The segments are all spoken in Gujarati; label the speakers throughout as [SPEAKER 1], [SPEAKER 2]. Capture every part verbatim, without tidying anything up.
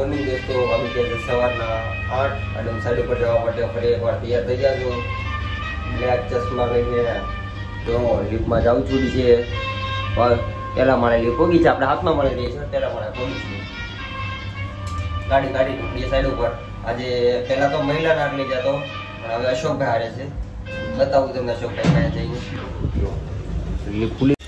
[SPEAKER 1] મોર્નિંગ દોસ્તો, આવી ગયા છે સવારના આઠ અને સાઈડ ઉપર જવા માટે ફરી એકવાર તૈયાર થઈ ગયા છો. બ્લેક ચશ્મા લઈને તો લિફ્ટમાં જાઉં છું છે. પહેલા માળે લિફ્ટ પોગી છે, આપણે હાથમાં મળી રહી છે. પહેલા માળે પોગી છે, ગાડી ગાડી એ સાઈડ ઉપર. આજે પહેલા તો મહિલાના આટલી જતો, પણ હવે અશોકભાઈ હારે છે. બતાવું તમને અશોકભાઈ ક્યાં જઈને. લિફ્ટ ખુલી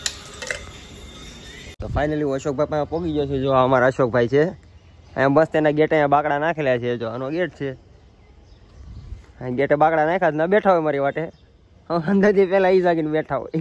[SPEAKER 1] તો ફાઇનલી હું અશોકભાઈ પાસે પોગી ગયો છું. જો અમારા અશોકભાઈ છે, અહીંયા મસ્ત એના ગેટે અહીંયા બાકડા નાખેલા છે. જો આનો ગેટ છે, ગેટે બાકડા નાખ્યા ના બેઠા હોય મારી વાટે. અંદરથી પેલા ઈ જાગીને બેઠા હોય.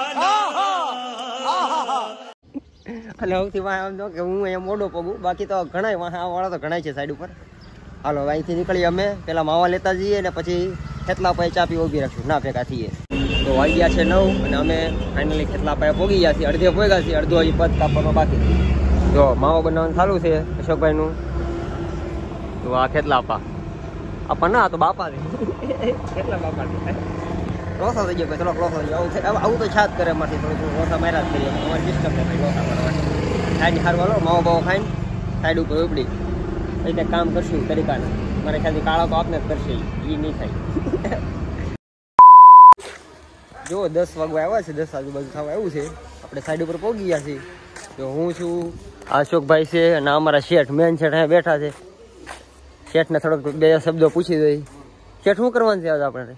[SPEAKER 1] અને સૌથી વાહ આમ જો કે હું અહીંયા મોડો પગું, બાકી તો ઘણા વાહ વાળા તો ઘણા છે સાઈડ ઉપર. હાલો અહીંથી નીકળીએ અમે, પેલા માવા લેતા જઈએ ને પછી ખેતલા પાસે ચા પી ઊભી રાખશું. ના ભેગા થઈએ તો વાગી ગયા છે નવ અને અમે ફાઇનલી ખેતલા પાસે પોગી ગયા છીએ. અડધે પોગ્યા છીએ, અડધો હજી પદ કાપવાનો બાકી. જો માવો બનાવવાનું ચાલુ છે અશોકભાઈનું. તો આ ખેતલા આપા આપા ના તો બાપા છે. કેટલા બાપા લોસા થઈ ગયો, ચલો લોસા થઈ ગયો. આવું આવું તો છાત કરે એમાંથી થોડું લોસા માર્યા જ કરીએ. અમારે ડિસ્ટર્બ થાય લોસા મારવાની. સાઈડ હારવાલો માવો બાવો ખાઈને સાઈડ ઉપર ઉપડી એટલે કામ કરશું તરીકાને. મારે ખ્યાલથી કાળા તો આપને જ કરશે, એ નહીં થાય. જો દસ વાગવા આવ્યા છે, દસ આજુબાજુ થવા આવ્યું છે. આપણે સાઈડ ઉપર પહોંચી ગયા છીએ. જો હું છું, અશોકભાઈ છે અને અમારા શેઠ મેન શેઠ અહીંયા બેઠા છે. શેઠને થોડોક બે શબ્દો પૂછી દઈ. શેઠ શું કરવાનું છે આજે આપણે?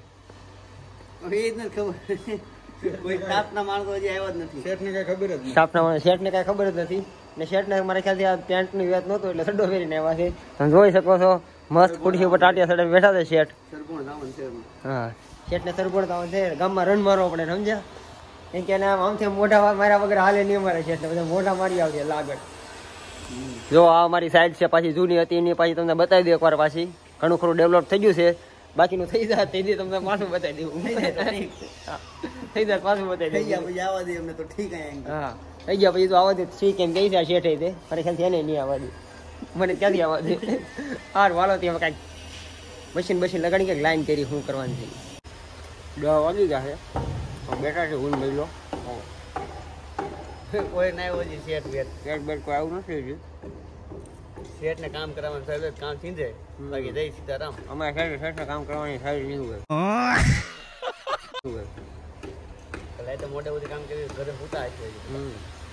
[SPEAKER 1] શેઠને કઈ ખબર જ નથી ને. શેઠને મારા ખ્યાલથી આ પેન્ટની વેત નહોતું એટલે સડ્ડો ફેરીને આવ્યા છે. તમે જોઈ શકો છો, મસ્ત ખુરશી ઉપર ટાટિયા સડે બેઠા છે શેઠ. હા, શેઠને સરપણ થવાનું છે. ગામમાં રન મારવો પડે, સમજ્યા? કેમ કે આમથી મોઢા માર્યા વગર હાલે નહીં અમારે શેઠને. બધા મોઢા મારી આવશે લાગડ. જો આ અમારી સાઈડ છે, પાછી જૂની હતી એની પાછી તમને બતાવી દઉં એકવાર. પાછી ઘણું ખરું ડેવલપ થઈ ગયું છે. બાકીનું થઈ જાય તે દી તમને પાછું બતાવી દેવું. થઈ જાય પાછું બતાવી દે. આવવા દે અમને તો ઠીક. હા, થઈ ગયા પછી તો આવવા દે. ઠીક એમ કહી છે શેઠે તે. મારે ખ્યાલથી એને નહીં આવવા દે. મને ક્યાંથી આવવા દે? હાર વાલો ત્યાં કાંઈક મશીન બશીન લગાડી કંઈક લાઈન કરી શું કરવાની છે. દસ વાગી ગયા છે, બેઠા છે. હું લઈ લો કોઈ ના આવ્યો છે. શેઠ બેટ શેઠ બેટ કોઈ આવું નથી હજુ. શેઠને કામ કરવાનું સાહેબ કામ સીધે બાકી જઈ સીતારામ. અમારે શેઠ શેઠને કામ કરવાની સારી નહીં હોય. તો મોટે બધું કામ કરી ઘરે પૂતા છે. હમ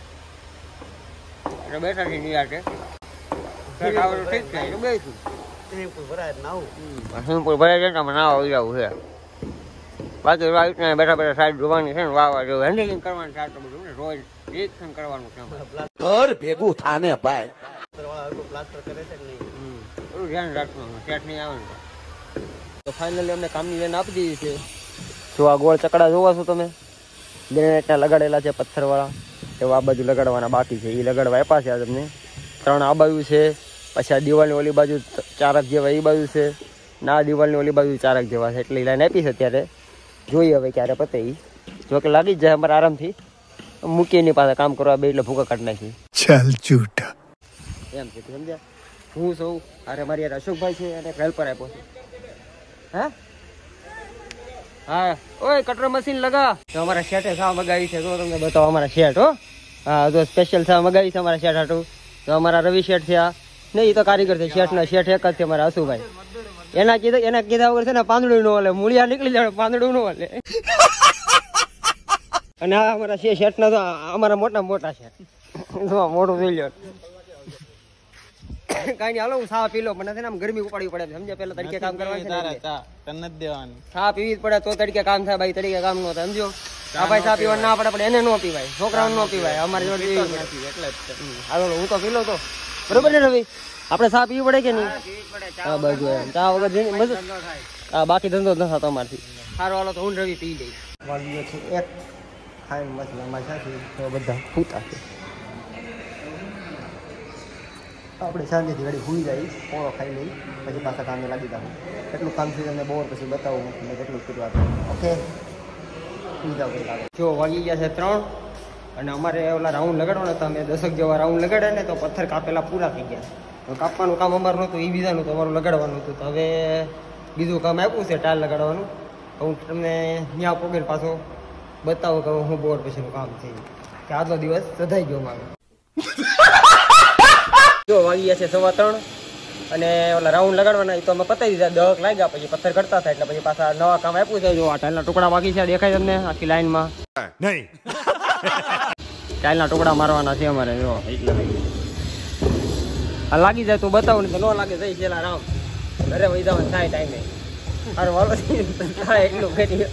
[SPEAKER 1] એટલે બેઠા છે નિરાતે. શેઠ આવડું ઠીક છે તો બેસું. સ્વિમિંગ પુલ ભરાય નાવું. સ્વિમિંગ પુલ ભરાય છે ને અમે નાવા જવું છે. બાકી રાઈટને બેઠા બેઠા સાઈડ જોવાની છે ને વાવા જેવું હેન્ડલિંગ કરવાનું છે. આટલું બધું ને રોજ નિરીક્ષણ કરવાનું છે. ઘર ભેગું થાને ભાઈ. પ્લાસ્ટર કરે છે નહીં, થોડું ધ્યાન રાખવાનું. શેઠ નહીં આવે ને તો ફાઇનલી અમને કામની લેન આપી દીધી છે. જો આ ગોળ ચકડા જોવા છો તમે, ગ્રેનેટના લગાડેલા છે પથ્થરવાળા. એવા આ બાજુ લગાડવાના બાકી છે. એ લગાડવા આપ્યા છે આ તમને. ત્રણ આ બાજુ છે, પછી આ દિવાલની ઓલી બાજુ ચારક જેવા એ બાજુ છે, ના દિવાલની ઓલી બાજુ ચારક જેવા છે. એટલે એ લાઈન આપી છે અત્યારે. જોઈએ હવે ક્યારે પતે. એ જો કે લાગી જ જાય અમારે આરામથી. મૂકીએ એની પાસે કામ કરવા બે એટલે ભૂકા કાઢી નાખી. ચાલ ચૂટા એમ છે, સમજ્યા? હું સૌ અરે મારી યાર અશોકભાઈ છે અને હેલ્પર આપ્યો છે. હા હા, ઓય કટર મશીન લગા. તો અમારા શેઠે સા મગાવી છે. જો તમને બતાવો અમારા શેઠ. હો હા, જો સ્પેશિયલ સા મગાવી છે અમારા શેઠ હાટું. તો અમારા રવિ શેઠ છે આ. નહીં, એ તો કારીગર છે. શેઠના શેઠ એક જ છે અમારા હસુભાઈ. એના કીધા એના કીધા વગર છે ને પાંદડું નો હાલે. મૂળિયા નીકળી જાય પાંદડું નો હાલે. અને આ અમારા છે શેઠના તો અમારા મોટા મોટા છે. મોટું થઈ લો કઈ નહીં. હાલો હું સા પી લો. મને છે ને આમ ગરમી ઉપાડવી પડે, સમજ્યા? પેલા તરીકે કામ કરવાનું દેવાનું. સા પીવી જ પડે તો તરીકે કામ થાય. ભાઈ તરીકે કામ નો થાય, સમજો? આ ભાઈ સા પીવા ના પડે પણ એને નો પીવાય, છોકરાઓને નો પીવાય. અમારી જોડે હાલો હું તો પી લો તો બરોબર ને રવિ? આપણે સા પીવી પડે કે નહીં? હા બાજુ ચા વગર હા બાકી ધંધો ન થતો અમારથી. સારો હાલો તો હું રવિ પી લઈશ. વાગ્યો છે એક. ખાઈ મસલામાં છે તો બધા પૂતા છે. આપણે શાંતિથી ઘડી ભૂલી જાય, પોળો ખાઈ લઈ પછી પાછા કામે લાગી જાવ. એટલું કામ છે તમને બહુ પછી બતાવું મેં કેટલું કર્યું. ઓકે જો વાગી ગયા છે ત્રણ અને અમારે ઓલા રાઉન્ડ લગાડવાના હતા. અમે દસક જેવા રાઉન્ડ લગાડે ને તો પથ્થર કાપેલા પૂરા થઈ ગયા. તો કાપવાનું કામ અમારું નહોતું, એ બીજાનું તો અમારું લગાડવાનું હતું. તો હવે બીજું કામ આપ્યું છે ટાલ લગાડવાનું. હું તમને ત્યાં પોગેલ પાછો બતાવું કે હું બોર પછીનું કામ છે કે આજનો દિવસ સધાઈ ગયો મારો.
[SPEAKER 2] જો વાગી ગયા છે સવા ત્રણ અને ઓલા રાઉન્ડ લગાડવાના તો અમે પતાવી દીધા. દહક લાગ્યા પછી પથ્થર કરતા થાય એટલે પછી પાછા નવા કામ આપ્યું છે. જો આ ટાઈલના ટુકડા બાકી છે, દેખાય તમને આખી લાઈનમાં નહીં. ટાઈલના ટુકડા મારવાના છે અમારે. જો એટલે આ લાગી જાય તો બતાવું ને તો ન લાગે જઈ છેલ્લા રામ ઘરે વહી જવાનું થાય ટાઈમે. અરે વાલો થાય એટલું કરી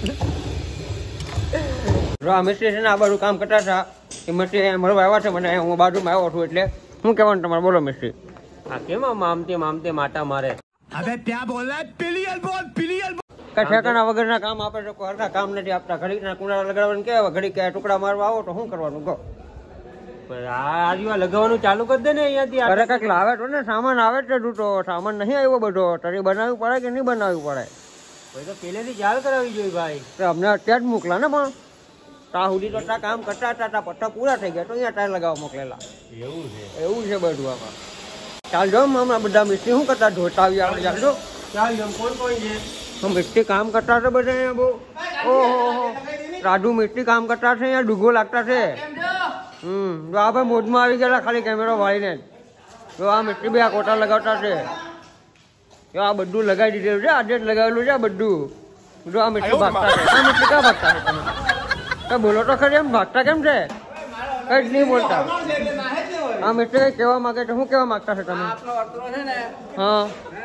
[SPEAKER 2] આ મિસ્ત્રી છે ને આ બાજુ કામ કરતા હતા એ મિસ્ત્રી મળવા આવ્યા છે મને. હું બાજુમાં આવ્યો છું એટલે શું કહેવાનું તમારે બોલો મિસ્ત્રી. હા કેમ આમ તેમ આમ તેમ આટા મારે. હવે ત્યાં બોલા પિલિયલ બોલ પિલિયલ બોલ. કઈ ઠેકાણા વગરના કામ આપે છે, કોઈ હરખા કામ નથી આપતા. ઘડીક ના કુંડા લગાડવાનું કેવા ઘડીક ટુકડા મારવા આવો તો શું કરવાનું કહો. આજુ લગાવવાનું ચાલુ કરી દે ને અહીંયાથી. અરે કઈક લાવે તો ને સામાન આવે છે તૂટો સામાન નહીં આવ્યો બધો. તરી બનાવવું પડે કે નહીં બનાવવું પડે? ભાઈ તો પહેલેથી જાળ કરાવવી જોઈએ ભાઈ. અમને અત્યારે જ મોકલા ને પણ ત્યાં સુધી તો ત્યાં કામ કરતા હતા, ત્યાં પટ્ટા પૂરા થઈ ગયા તો અહીંયા ટાયર લગાવવા મોકલેલા. એવું છે એવું છે બધું આમાં. ચાલ જો હમણાં બધા મિસ્ત્રી શું કરતા ઢોતા આવી આપણે ચાલજો. ચાલ જો કોણ કોણ છે મિસ્ત્રી કામ કરતા છે બધા અહીંયા બહુ. ઓહો રાધુ મિસ્ત્રી કામ કરતા છે અહીંયા ડૂગો લાગતા છે. હમ જો આ ભાઈ મોજમાં આવી ગયેલા ખાલી કેમેરો વાળીને. જો આ મિસ્ત્રી બી આ કોટા લગાવતા છે. જો આ બધું લગાવી દીધેલું છે, આજે જ લગાવેલું છે બધું. જો આ મિસ્ત્રી ભાગતા છે. આ મિસ્ત્રી ક્યાં ભાગતા છે તમે? કઈ બોલો તો ખરી એમ ભાગતા કેમ છે? કઈ જ નહીં બોલતા. આ મિસ્ત્રી કઈ કહેવા માંગે છે? શું કહેવા માંગતા છે તમે? હા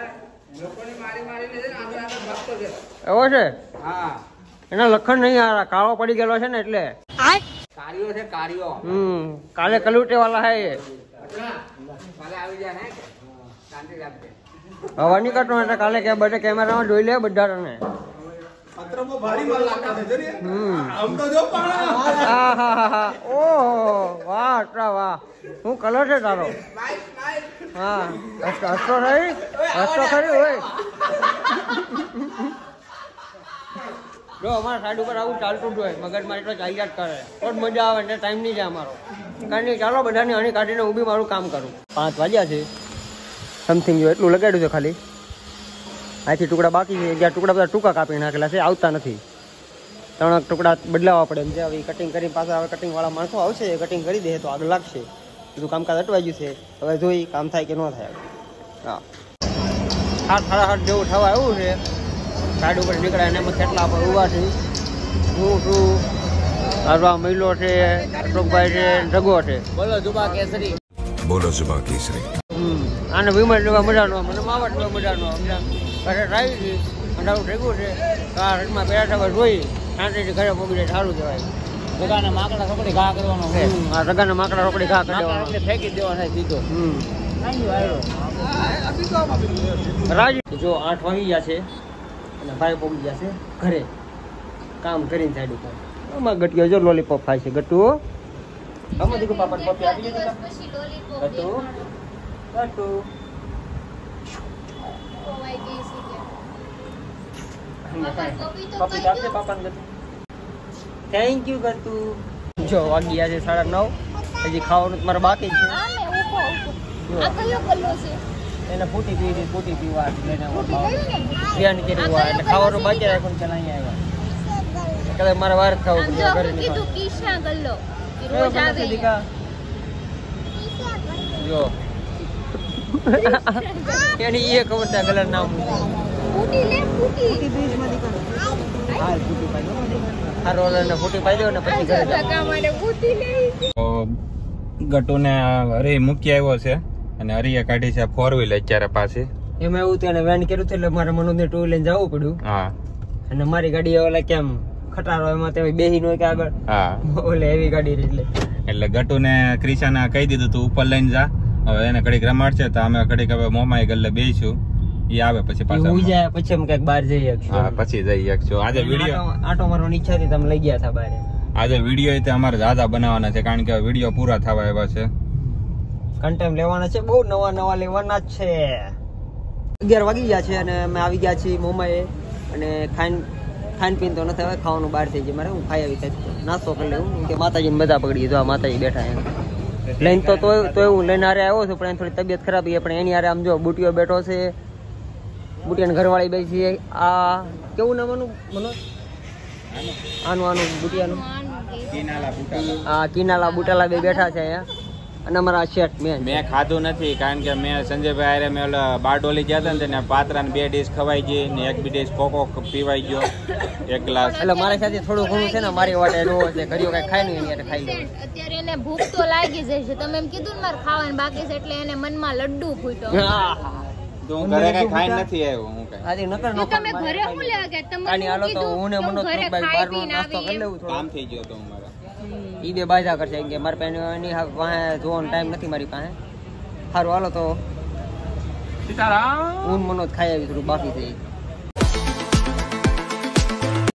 [SPEAKER 2] એવો છે? એના લખણ નહીં આ કાળો પડી ગયેલો છે ને એટલે. કાર્યો છે કાર્યો. હમ કાલે કલુટે વાળા હે એ. હવા નહીં કરતો એટલે કાલે કે બધે કેમેરામાં જોઈ લે બધા તને. વાહ વાહ શું કલર છે તારો? હા હસતો ખરી હસતો ખરી હોય. જો અમારા સાઈડ ઉપર આવું ચાલતું જ હોય મગજ મારી તો ચાલ્યા જ કરે તો જ મજા આવે એટલે ટાઈમ નહીં જાય અમારો. કારણ કે ચાલો બધાની હણી કાઢીને હું બી મારું કામ કરું. પાંચ વાગ્યા છે સમથિંગ જો એટલું લગાડ્યું છે ખાલી. અહીંથી ટુકડા બાકી છે. અગિયાર ટુકડા બધા ટૂંકા કાપી નાખેલા છે, આવતા નથી. ત્રણ ટુકડા બદલાવવા પડે એમ છે. હવે કટિંગ કરીને પાછા હવે કટિંગ વાળા માણસો આવશે, કટિંગ કરી દે તો આગળ લાગશે. બધું કામકાજ અટવાઈ ગયું છે. હવે જોઈ કામ થાય કે ન થાય. હા હાથ સાડા હાથ જેવું થવા આવ્યું છે. સાઈડ ઉપર નીકળ્યા અને એમાં કેટલા આપણે ઉભા છે. હું છું આ મહિલો છે, અશોકભાઈ છે, જગો છે. બોલો જુબા કેસરી. બોલો જુબા કેસરી. હમ આને વિમલ લેવા મજા નો મને માવટ લેવા મજા નો ઘરે રાવી હતી અંધારું ભેગું છે. કાર રટમાં પહેલા ટકા જોઈ શાંતિથી ઘરે પોગી જાય સારું કહેવાય. રગાના માકડા રોકડી ઘા કરવાનો છે. હા રગાના માકડા રોકડી ઘા કરી દેવાનો એટલે ફેંકી દેવાનો સીધો. હમ રાજી જો આઠ વાગી ગયા છે અને ભાઈ પોગી ગયા છે ઘરે કામ કરીને સાઈડ ઉપર. આમાં ગટિયો જો લોલીપોપ ખાય છે ગટુ. આમાં દીકુ પાપા પપ્પી આપી દે ગટુ ગટુ. પપ્પી આપશે પાપાને ગટુ. Thank you Gatu. જો વાગી ગયા છે સાડા નવ. હજી ખાવાનું તમારે બાકી છે. એને ફૂટી પીવી ફૂટી પીવા ધ્યાન કર્યું એટલે ખાવાનું બાકી રાખવાનું છે. અહીંયા આવ્યા કદાચ મારે વાર ખાવું પડે ઘરે જો એની એ ખબર છે કલર નામ
[SPEAKER 3] ગટુ ને હરી મૂકી આવ્યો છે અને હરીએ કાઢી છે ફોર વ્હીલ અત્યારે પાછી.
[SPEAKER 2] એમાં એવું તેને વેન કર્યું એટલે મારે મનોજ ને ટુ લઈને જવું પડ્યું.
[SPEAKER 3] હા
[SPEAKER 2] અને મારી ગાડી ઓલા કેમ ખટારો એમાં તે બેહી નો કે આગળ.
[SPEAKER 3] હા
[SPEAKER 2] ઓલે એવી ગાડી એટલે
[SPEAKER 3] એટલે ગટુ ને ક્રિશાને કહી દીધું તું ઉપર લઈને જા. હવે એને ઘડીક રમાડ છે તો અમે ઘડીક હવે મોમાઈ ગલ્લે બેહીશું. ઈ આવે પછી પાછા
[SPEAKER 2] હું જાય પછી અમે કઈક બહાર જઈએ.
[SPEAKER 3] હા પછી જઈ શકશું. આજે વિડીયો
[SPEAKER 2] આટો મારવાની ઈચ્છા હતી તમે લઈ ગયા હતા બહાર.
[SPEAKER 3] આજે વિડીયો તે અમારે દાદા બનાવવાના છે કારણ કે વિડીયો પૂરા થવા એવા છે.
[SPEAKER 2] કન્ટેન્ટ લેવાના છે બહુ નવા નવા લેવાના જ છે. અગિયાર વાગી ગયા છે અને અમે આવી ગયા છીએ મોમાએ અને ખાન ખાન પીન તો નથી હવે ખાવાનું બહાર થઈ જાય મારે. હું ખાઈ આવી કંઈક નાસ્તો કરી લઉં કે માતાજીને બધા પકડી તો આ માતાજી બેઠા એમ લઈને તો તો હું લઈને હારે આવ્યો છું પણ એની થોડી તબિયત ખરાબ છે પણ એની હારે આમ જો બુટીઓ બેઠો છે. બુટિયાને ઘરવાળી બેસી છે. આ કેવું નામ આનું મનોજ? આનું આનું બુટિયાનું હા કિનાલા બુટાલા બે બેઠા છે અહીંયા અને અમારા શેઠ મેન
[SPEAKER 3] મેં ખાધું નથી કારણ કે મેં સંજયભાઈ હારે મેં ઓલા બારડોલી ગયા હતા ને તેને પાત્રા બે ડીશ ખવાઈ ગઈ ને એક બી ડીશ કોકો પીવાઈ ગયો એક ગ્લાસ.
[SPEAKER 2] એટલે મારી સાથે થોડું ઘણું છે ને મારી વાટે રોજ છે ઘડીઓ કઈ ખાઈ નહીં એની ખાઈ લે.
[SPEAKER 4] અત્યારે એને ભૂખ તો લાગી જાય છે. તમે એમ કીધું ને મારે ખાવાનું બાકી છે એટલે એને મનમાં લડ્ડુ ફૂટ્યો.
[SPEAKER 3] તો હું ઘરે કઈ ખાઈ નથી આવ્યો હું કઈ.
[SPEAKER 2] આજે નકર
[SPEAKER 4] તો તમે ઘરે શું લેવા ગયા? તમે
[SPEAKER 2] હાલો તો હું ને મનોજ ભાઈ બહારનો નાસ્તો કરી લેવું થોડું.
[SPEAKER 3] કામ થઈ ગયો તો મારા
[SPEAKER 2] ઈ બે બાજા કરશે કે મારી પાસે એની પાસે જોવાનો ટાઈમ નથી મારી પાસે. સારું હાલો તો
[SPEAKER 3] સીતારામ
[SPEAKER 2] હું મનોજ ખાઈ આવી થોડું બાકી થઈ.